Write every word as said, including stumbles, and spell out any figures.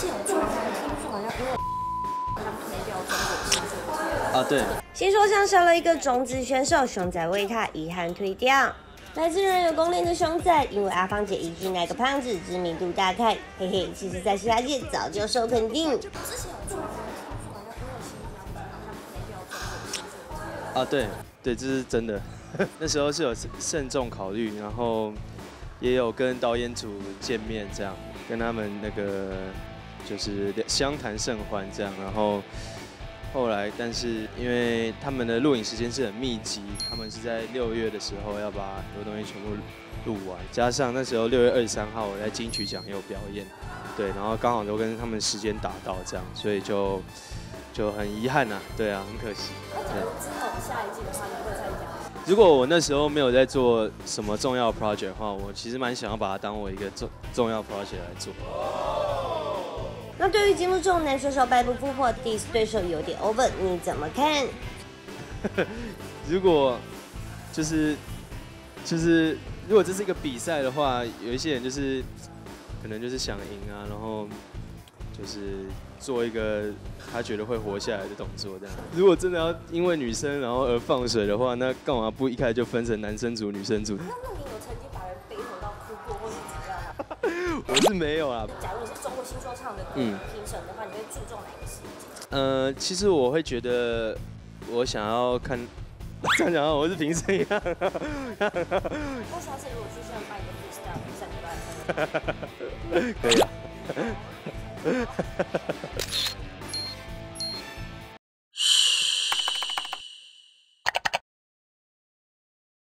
前有做，听说好像因为他们推掉中国新说啊，对。 新说唱少了一个种子选手，熊仔为他遗憾退掉。来自人有功练的熊仔，因为阿芳姐一句那个胖子知名度大开，嘿嘿，其实在其他界早就受肯定。 之前有做，听说好像因为新疆然后他们推掉中国新说啊，对对，这是真的。那时候是有慎重考虑，然后也有跟导演组见面，这样跟他们那个就是相谈甚欢这样，然后后来，但是因为他们的录影时间是很密集，他们是在六月的时候要把很多东西全部录完，加上那时候六月二十三号我在金曲奖也有表演，对，然后刚好都跟他们时间打到这样，所以就就很遗憾呐、啊，对啊，很可惜。 那假如之后下一季的话，你会参加？ 如果我那时候没有在做什么重要 project 的话，我其实蛮想要把它当我一个重重要 project 来做。 那对于节目中男选手败不复活 ，diss 对手有点 over， 你怎么看？ 如果就是就是如果这是一个比赛的话，有一些人就是可能就是想赢啊，然后就是做一个他觉得会活下来的动作这样。如果真的要因为女生然后而放水的话，那干嘛不一开始就分成男生组、女生组？ 那那你有曾经把人背头到哭过，或是怎样吗？ 我是没有啊。 假如你是中国新说唱的嗯评审的话，你会注重哪一个细节？ 呃，其实我会觉得，我想要看，这样讲我是评审一样。 那下次如果去像办一个 freestyle 比赛，你都来参加？ 可以啊。